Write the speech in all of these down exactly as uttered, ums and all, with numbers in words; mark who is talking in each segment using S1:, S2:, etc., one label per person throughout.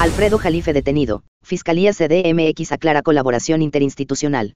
S1: Alfredo Jalife detenido. Fiscalía C D M X aclara colaboración interinstitucional.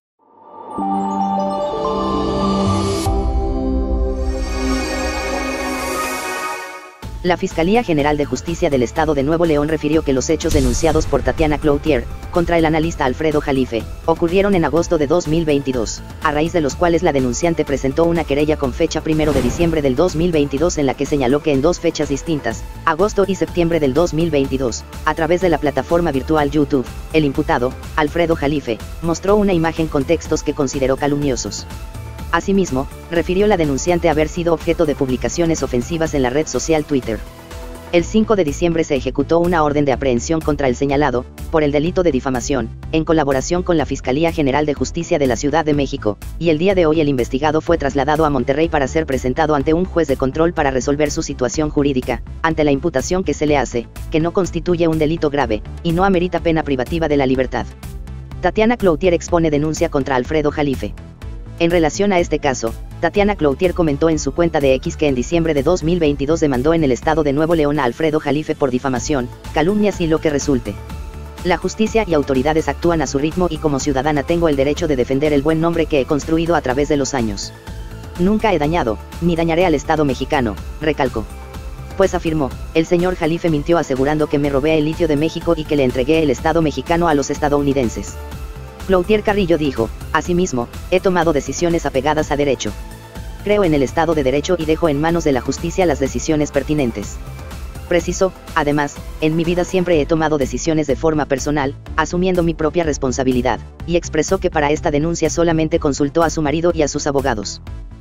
S1: La Fiscalía General de Justicia del Estado de Nuevo León refirió que los hechos denunciados por Tatiana Cloutier, contra el analista Alfredo Jalife, ocurrieron en agosto de dos mil veintidós, a raíz de los cuales la denunciante presentó una querella con fecha primero de diciembre del dos mil veintidós en la que señaló que en dos fechas distintas, agosto y septiembre del dos mil veintidós, a través de la plataforma virtual YouTube, el imputado, Alfredo Jalife, mostró una imagen con textos que consideró calumniosos. Asimismo, refirió la denunciante haber sido objeto de publicaciones ofensivas en la red social Twitter. El cinco de diciembre se ejecutó una orden de aprehensión contra el señalado, por el delito de difamación, en colaboración con la Fiscalía General de Justicia de la Ciudad de México, y el día de hoy el investigado fue trasladado a Monterrey para ser presentado ante un juez de control para resolver su situación jurídica, ante la imputación que se le hace, que no constituye un delito grave, y no amerita pena privativa de la libertad. Tatiana Cloutier expone denuncia contra Alfredo Jalife. En relación a este caso, Tatiana Cloutier comentó en su cuenta de X que en diciembre de dos mil veintidós demandó en el estado de Nuevo León a Alfredo Jalife por difamación, calumnias y lo que resulte. La justicia y autoridades actúan a su ritmo y como ciudadana tengo el derecho de defender el buen nombre que he construido a través de los años. Nunca he dañado, ni dañaré al Estado mexicano, recalcó. Pues afirmó, el señor Jalife mintió asegurando que me robé el litio de México y que le entregué el Estado mexicano a los estadounidenses. Cloutier Carrillo dijo, asimismo, he tomado decisiones apegadas a derecho. Creo en el Estado de Derecho y dejo en manos de la justicia las decisiones pertinentes. Precisó, además, en mi vida siempre he tomado decisiones de forma personal, asumiendo mi propia responsabilidad, y expresó que para esta denuncia solamente consultó a su marido y a sus abogados.